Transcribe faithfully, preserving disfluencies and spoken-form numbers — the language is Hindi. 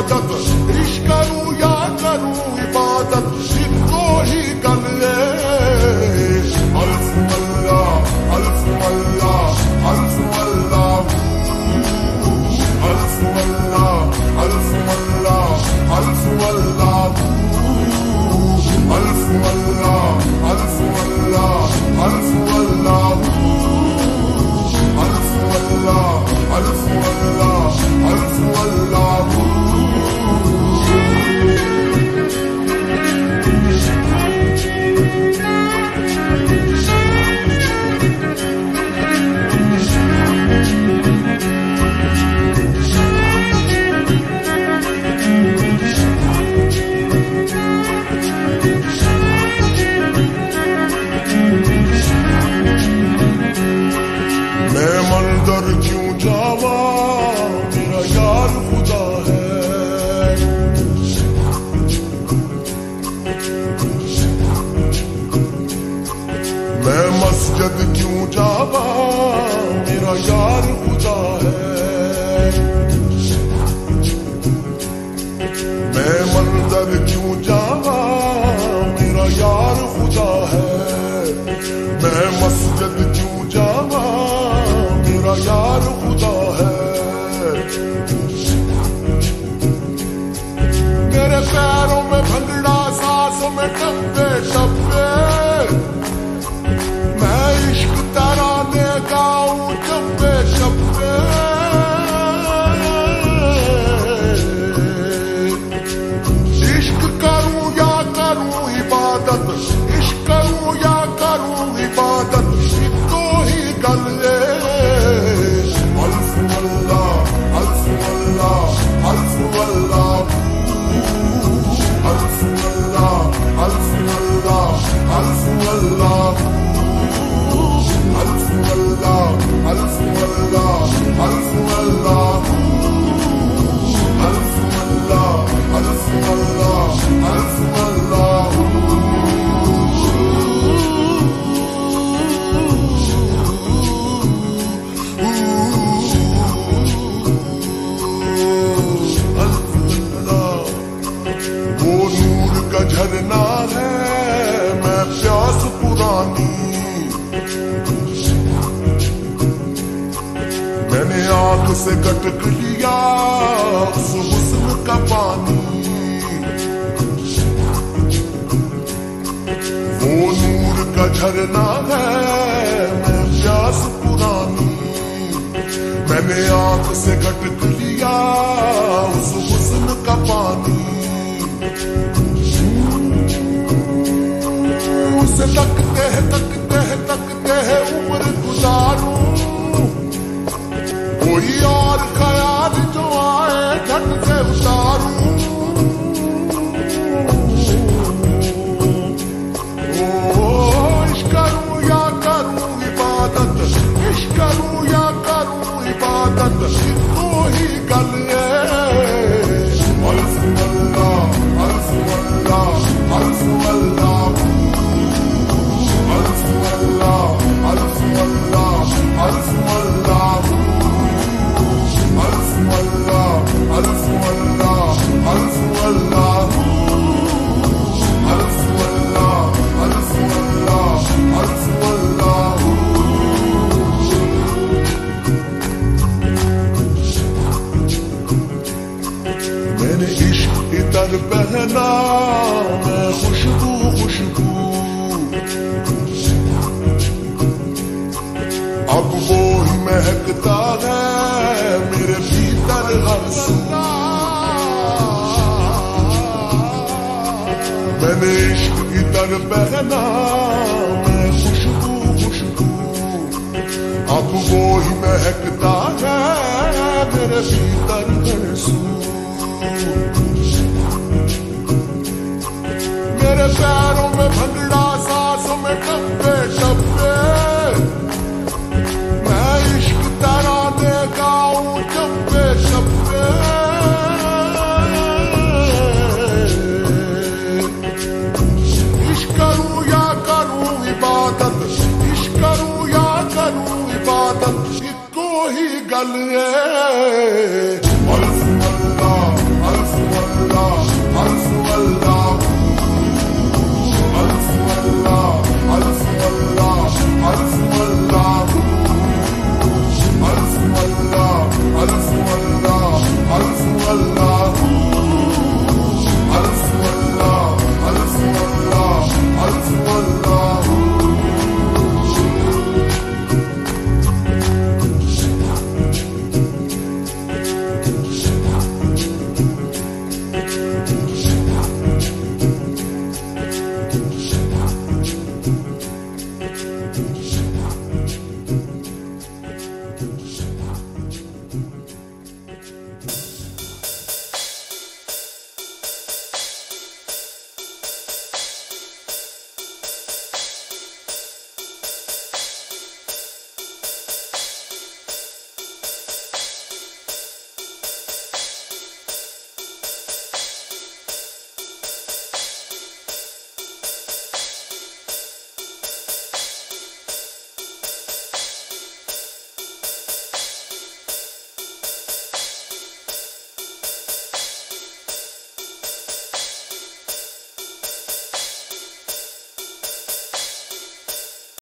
इबादत, इश्क करूं या करूं इबादत, इनको ही गल ले। अल्फ अल्लाह अल्फ अल्लाह अल्फ अल्लाह अल्फ अल्लाह अल्फ अल्लाह अल्फ अल्लाह अल्फ अल्लाह अल्फ अल्लाह अल्फ अल्लाह अल्फ अल्लाह अल्फ अल्लाह अल्फ अल्लाह। मैं मंदिर क्यों जावा, मेरा यार खुदा है। मैं मस्जिद क्यों जावा, मेरा यार खुदा है। मैं मंदिर क्यों जावा, मेरा यार खुदा है। मैं मस्जिद क्यों जावा, मेरा यार खुदा है। मेरे पैरों में भंगड़ा, सांसों में टप्पे टप्पे, मैं इश्क तराने गाऊं चप्पे चप्पे। इश्क करूं या करूं इबादत, इश्क करूं या करूं इबादत, इनको ही गल ले। अल्फ अल्लाह अल्फ अल्लाह अल्फ अल्लाह अल्फ अल्लाह अल्फ अल्लाह अल्फ अल्लाह अल्फ अल्लाह अल्फ अल्लाह अल्फ अल्लाह अल्फ अल्लाह अल्फ अल्लाह अल्फ अल्लाह। वो नूर का झरना है, मैं प्यास पुरानी। मैंने आंख से गटक लिया उस हुस्न का पानी। वो नूर का झरना है, मैं प्यास पुरानी। मैंने आंख से गटक लिया उस हुस्न का पानी। उसे तकते हैं तकते हैं तकते हैं उम्र गुजारूं, कोई और ख्याल जो आए झट से उतारूं। ओ इश्क करूं या करूं इबादत, इश्क करूं या करूं इबादत, इनको ही गल है। अल्फ अल्लाह अल्फ अल्लाह अल्फ अल्लाह अल्फ अल्लाह अल्फ अल्लाह अल्फ अल्लाह अल्फ अल्लाह अल्फ अल्लाह अल्फ अल्लाह अल्फ अल्लाह अल्फ अल्लाह अल्फ अल्लाह। मैंने इश्क इतर पहना, मैं खुशबू खुशबू, अब वो ही महकता है मेरे भीतर हर सू। मैंने इश्क इतर पहना, मैं खुशबू खुशबू, अब वो ही महकता है मेरे भीतर हर सू। मेरे प्यार